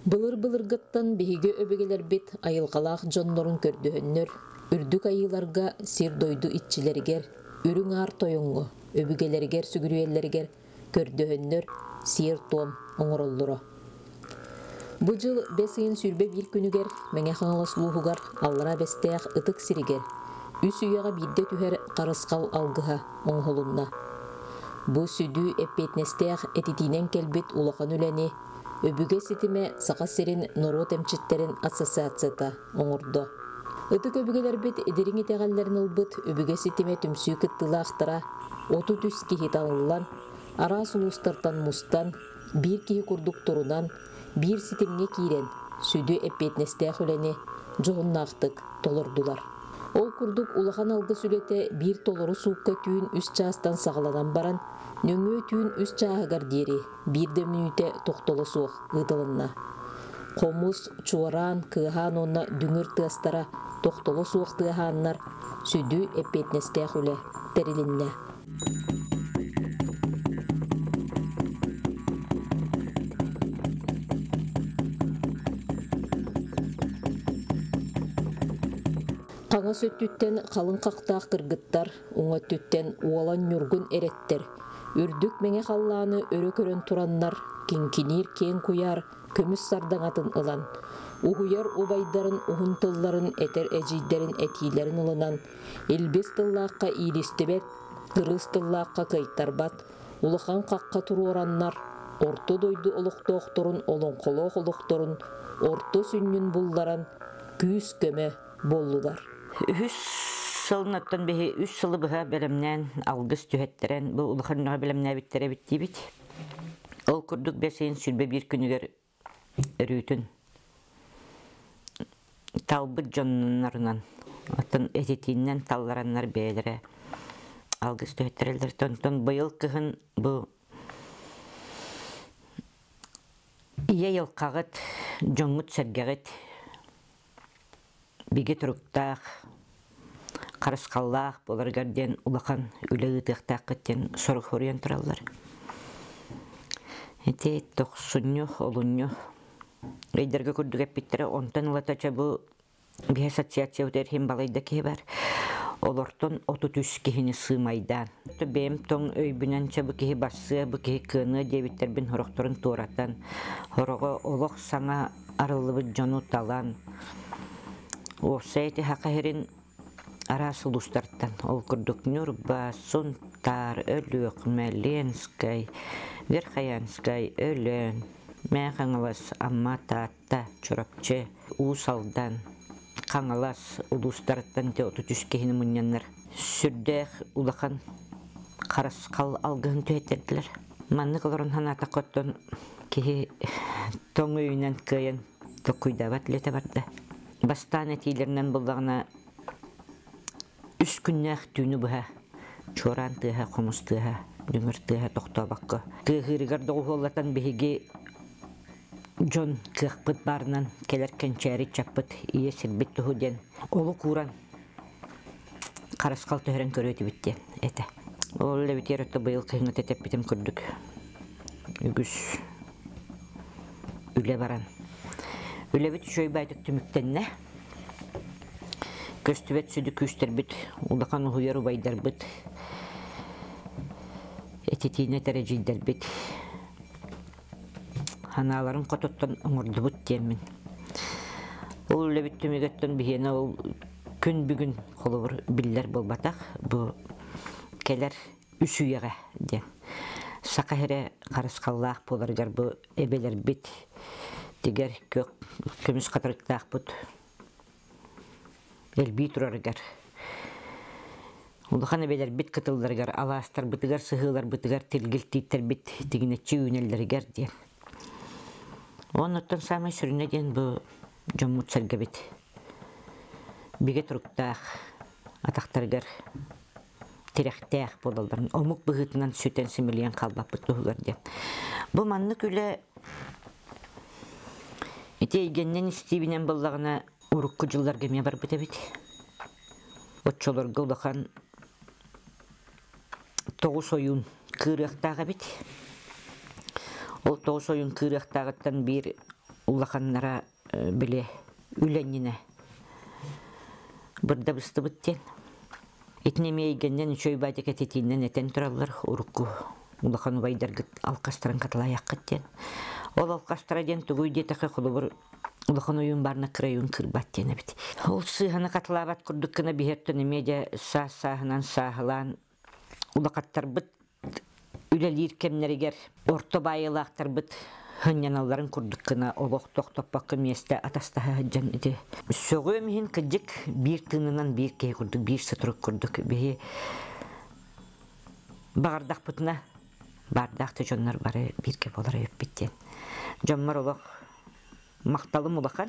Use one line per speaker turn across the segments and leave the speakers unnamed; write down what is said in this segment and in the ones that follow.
Былыр-былыргыттан биһиге өбөгелер бит айылгалаах дьоннорун көрдөһөннөр, үрдүк айыларга сир дойду итчилергер, үрүң аар тойоңго, өбүгелергер сүгүрүеллергер көрдөһөннөр сир том оҥороллоро. Бу жыл бес ыйын сүрбе бир күнүгер меҥе хаҥаласлууһугар аллара бестеах ытык сиригер, үс үйаҕа биирде түһэр харыскал алгыһа оҥоһулунна. Бу сүдүү эппетнестеах этитинен келбит улахан үлени өбүге ситиме сақа сирин норуот эмчиттерин ассоциацията оҥордо. Ытык өбүгелербит эдириң итеҕэллэрин ылбыт өбүге ситиме түмсүү кыттылаахтара оту түс киһи талыллан, араа сулуустартан мустан, биир киһи курдук турунан, биир ситимге киирен сүдүү эппетнестеах үлени жоҕуннаахтык толордулар. Ол курдук улахан алгы сүлете биир толору суукка түүн үс чаастан саҕаланан баран, нөҥүө түүн үс чааһыгар диэри биирде мүнүүтэ тохтоло суох ыытылынна. Хомус, чуараан, кыаһаан онна дүҥүр тыастара тохтоло суох тыаһааннар сүдүү эппетнестеах үле терилиннэ. Қаңа сөттүттен қалың қақтаақ кыргыттар, уңа түттен уолан нүргүн эреттер, үрдүк меҥе халлааны өрө көрөн тураннар, кинкинир кең куяр, көмүс сардаңатын ылан, уһуяр убайдарын ухунтылларын этер эжийдерин этиилерин ылынан, илбис тыллааққа иилистебет, кырыс тыллааққа кыйттарбат, улахан қаққа туруораннар, орто дойду олуқтоохторун олоңқолоох олуқторун, орто сүннүн булларан, күүс көмө боллулар.
Үс сылнаттан беһи үс сылы быһа белемнән алгыс түһәттерен бу улаханна белемнә биттере бит. Ол курдук бесен сүрбе бир күнүгер өрүтүн. Талбыт жоннарынан атын этитиннен таллараннар бейлере алгыс түһәттерелдер тон быйыл кыһын бу ияйыл кагыт жоңмут сергегет биге туруктаах карыскаллаах боларгарден улахан үлегытыктаак кеттен сорук хоруян тураллар. Эти тохсунню олунню эйдерге курдук эппиттере онтан улатача бу би ассоциация өтерхин балайда ки бар. Олортон оту түс кихини сыймайдан. Бем тоң өйбүнен чабы кихи бассы, бу кихи кыны дебиттербин хорокторун туураттан. Хорого олох саңа арылыбы жону талан. Осайты хақахерин арасылустарттан. Ол курдук Нюрба, Сунтар, Өлөк, Мәленскай, Верхаянскай, Өлөн, Мәхаңалас, Аммататта, Чурапчы, Усалдан, Қаңалас, улустарттан те оту түскехіні мұнянлар. Сүрдәқ улақан қарасқал алғығын түйеттерділер. Манны қылырын ханата қоттон кехи тоң өйінен күйен тоқуйдават лете барды. Бастан әтейлерінен болдағына үс күннәқ түйіні бұға. Чоран тыға, қомыс тыға, дүңір тыға тоқта баққы. Тығырығар доғылатан бігіге жон кықпыт барынан келер кәнчәрі чаппыт ие сірбет тұхуден. Олы куран қарасқал түхірін көрөті біттен. Әті. Олы бітер өтті бұйыл күйіңі тәтеп бітім күрдік. Үгіз үле баран. Үле біт шөй байтық түміктенне. Көстібет сүді күстер біт. Улақан ұғыяру байдар біт. Этетейіне тәрәжейдер біт. Ханаларын қототтан ұңырды бұт демін. Ол үле біт түмігеттен бігені ол күн бүгін қолы бір білдер болбатақ. Бұл келер үс үйеға ден. Сақа хәрі қарысқаллақ боларғар бұл әбелер біт. Дегер көміс қатырықтақ бұд. Әлбей тұрарғар. Улахан әбелер біт қытылдарғар. Аластар бұтығар, сығылар бұтығар, тілгілтейттер біт. Дегенетші өңелдергер ден. Оннаттан самай сүріне ден бұл жоммут сәргі біт. Беге тұрықтақ атақтарғар. Теректәқ болаларын. Омық бұғытынан сөтен сімілген қалбап бұттығылар ден. Бұл манны күлі егеннен істейбінен болағына ұрыққы жылдар кеме бар біті біт. Отчоларға ұлақан 9 ойын кырықтағы біт. Ол 9 ойын кырықтағыттан бір улаханнара биле үленнине бырда быстыбыттен итнемейгеннен үчөй байтек этетинен этен тураллар урукку улахан байдаргыт алкастыран катылаяққыттен ол алкастыраден тугуйде тақа кулубур улахан уюн барна кырайын кырбаттен бит ол сыхана катылабат курдуккына бихеттен эмеде саахынан саахылан улакаттарбыт үлелир кемнеригер орто байылактарбыт хыньяналларын курдуккына олох тохтоппакка месте атастаха жан иде сөгө мин кыжык бир тынынан бир кей курдук бир сатрук курдук бе бардак бутна бардакты жоннор бары бирке болар өппиттен жоммар олох макталым улахан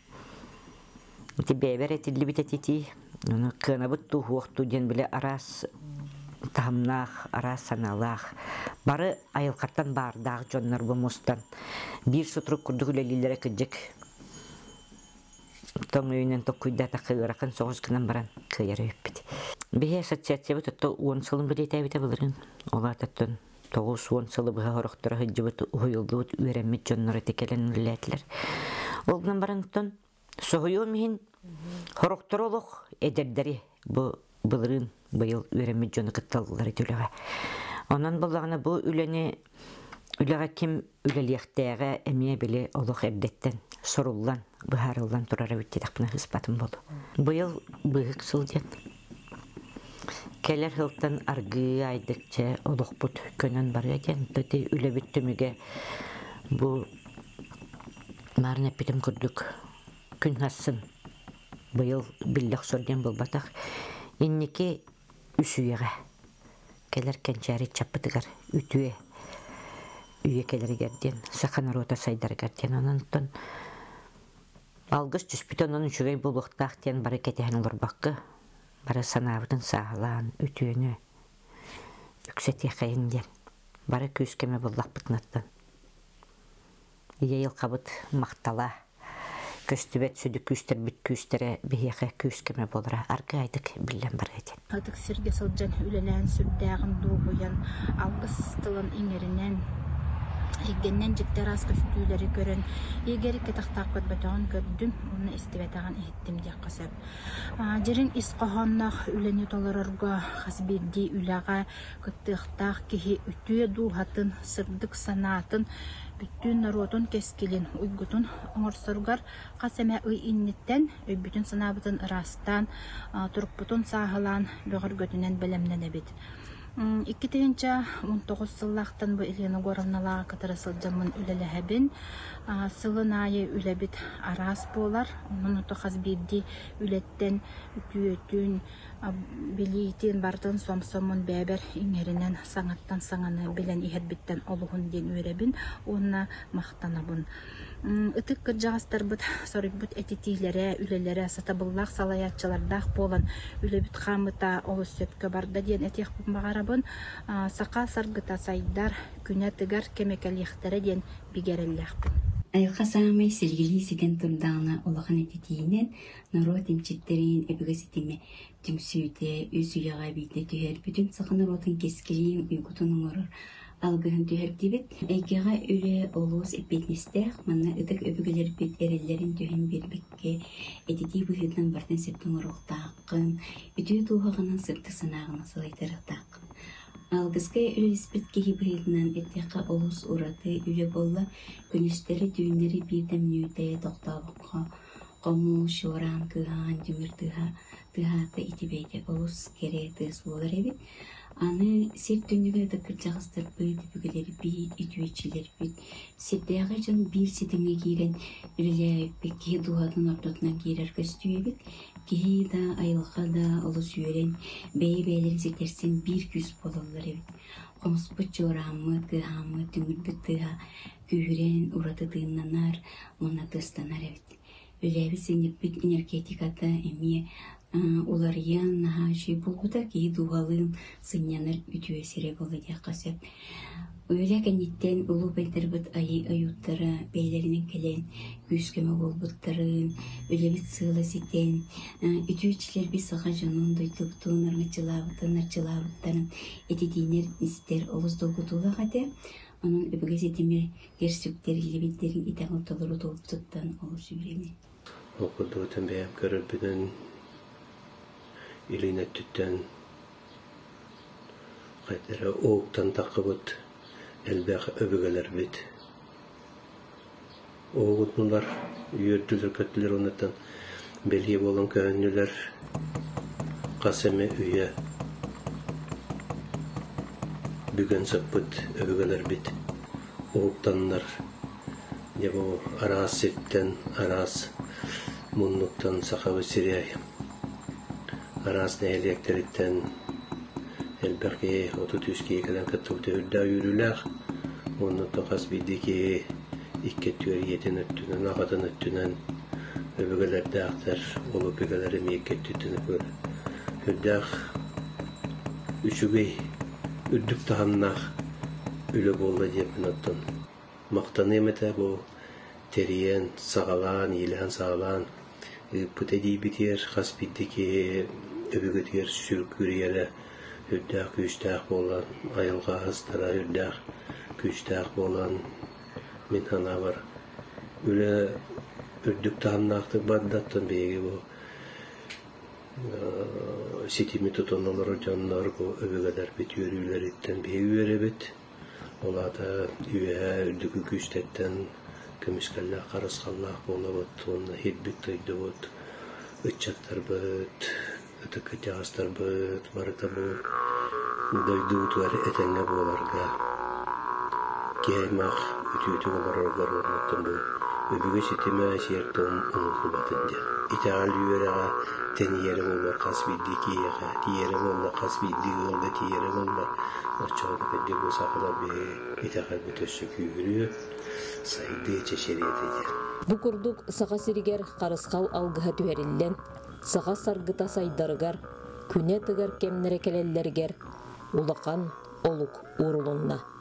тебе беретилли битетити уну кынабыт тухукту ден биле арас тамнах арас саналах бары айылкаттан бардак жоннор бумустан бир сутрук курдук үлелилере кыжык тоң үйүнөн токуйда такыракын согуз кынан баран кыйары өппит бе ассоциация бут 10 сылым билетебите булырын олататтан 9-10 сылы быга хорохтора хыжыбыт уйулдут үеремит жоннор текелен үлетлер олган барантан согуйу мин хорохтора олох эдердери бу былырын быйыл үеремит жону кытталлары түлөга онан буллагына бу үлени үлега ким үлелиектеге эмие биле олох эрдеттен соруллан быхарыллан турара биттекпина хыспатым болду быйыл быгык сылден келер хылтан аргы айдыкча олохпут көнөн бар экен төти үлебиттимиге бу марна питем курдук күн хассын быйыл биллек сорден болбатак инники үсүйеге келер кенчари чаппытыгар үтүе үйе келергерден саканар ота сайдаргарден онантон алгыс түспүтөнөн үчүгей булуктактен бары кетехен олорбаккы бары санабытын саалаан үтүөнү үксети кайынден бары күскеме буллакпытнаттан ие кабыт мактала көстүбет сүдү күстер бит күстере бихеке күскеме болора аргы айдык билен бар экен
атык сирге сылжан үлелен сүрдәгын дугуян алгыс тылын иңеринен Егеннен жиктер аз көстүүлери көрөн, егери кетактак көтбөтөгөн көрдүм, уну истебетаган эхиттим дия касап. Жерин ис кохоннак үлени толорорго хасбирди үлага кыттыктак кихи үтүе дулхатын, сырдык санаатын, бүттүн народун кескилин уйгутун оңорсоргар касеме ый инниттен, өйбүтүн санабытын ырастан, туруппутун сахылан бөгөр götүнен белемнене бит. 2019 сыллақтан бұл Елена Горовналаға катары сылжамын үлеләхәбін. Сылын айы үләбіт арас болар. Оның ұты қазбирді үлеттен үтүетін билейтін бардын сомсомын бәбір иңерінен саңаттан саңаны білен ихербіттен олуғын ден өребін. Онына мақтанабын. Итик кыржагастар бут сорик бут этитилере үлелере сатабыллах салаятчылардах болан үлебит хамыта олус сөпкө барда диен этих багарабын сака саргыта сайдар күнә тыгар кемекелихтере диен бигереллахпын.
Айылға саңамай сергели сиден турдағына олаған этитиинен народ имчиттерин эбигаситиме түмсүйде үз уяға бейді түйер бүтін сақын народын кескелейін уйгутун оңорор алгыһын түһәрдибит эйгега үле олус эпетнестех манна ыдык өбүгелер бит эреллерин түһен бербекке этити быһытынан бартын септин оруктааккын үтүү туухаганан сырты санаагына салайтарыктаак алгыскы үлеспит кихи быһытынан эттеха олус ураты үле болла күнүстери түйүннери бирдем нүүтэ токтообокко кому шоран кыхан дүмүр тыхата итибейде олус кере тыс болар эбит аны сер дүнүгө да кыржагыстар быйды бүгөлери бит итүечилер бит сетега жан бир сетемге кийген үлеле пекки дуадын ортотунан кийер көстүү бит кии да айылга да олус үйрен бейбейлер сетерсен бир күз бололар бит комуспут жорамы кыхамы түңүлбүт тыга күйрен ураты тыыннанар муна тыстанар бит үлеби сенепбит энергетикада эми уларыян нахаши булгута ки дугалын сынянар үтүе сире болы дияқасып. Өйле кәнеттен улу бәйтербіт айы аюттары бәйлерінен келен күскеме болбыттарын, өлебіт сылы сетен, үтүчілер бі саға жанын дойдықтуын арчылабыттарын, етедейнер істер олыз долгутулаға де, Onun öbüge setime gerçekleri libitlerin italıtaları dolup tuttan olur süvremi.
Okuduğu tembeyem körülbüden iline tütten kaytere oğuktan takıbıt elbaq öbügeler bit. Oğut bunlar yürüdüler kötüler ondan belki olan köhünlüler kaseme üye bügen sapıt öbügeler bit. Oğuktanlar ne bu aras sitten aras munnuktan sakabı siriyay aras neheliyekleritten elbaki 33 kelen katıldı hüdda yürüler munnuktan kasbidiki ikketüyer yeten öttünen ağadan öttünen öbügeler dağıtır olu öbügelerim ikketütünü gör hüdda üçügey üddük tahannak ülü bolda diyepen ottun maqtanı mete bu teriyen sağalan, ilan sağalan pütedi biter, hasbiddeki öbügetiyer sürküriyele hüddağ küçtağ bolan ayılga hastara hüddağ küçtağ bolan min hana var öyle ürdük tahannaktı baddattın beygi bu sitimi tutanlar canlar bu öbügeler bitiyor üyleritten beygi üyerebet ola da üye ürdükü küçtetten kömüskalla qarasqalla bolabıt onu hidbit tıydıbıt ıççattar bıt ötükü tağıstar bıt barıta bu doydubut var etenge bolarga keymaq ütü olarlar ornattın bu öbüge sitime şerton unutlu batınca itaal yüreğe teniyere bolar kasbidiki yağa tiyere bolar kasbidiki olga tiyere bolar açağda pedde bu sakılar bir itaal bütüsükü yürüyor saydı çeşeriyetidir.
Bu kurduk sağa siriger qarısqal algıha tüherillen, sağa sargıta saydarıgar, küne tıgar kemnere kelellerger, ulaqan oluk uğrulunna.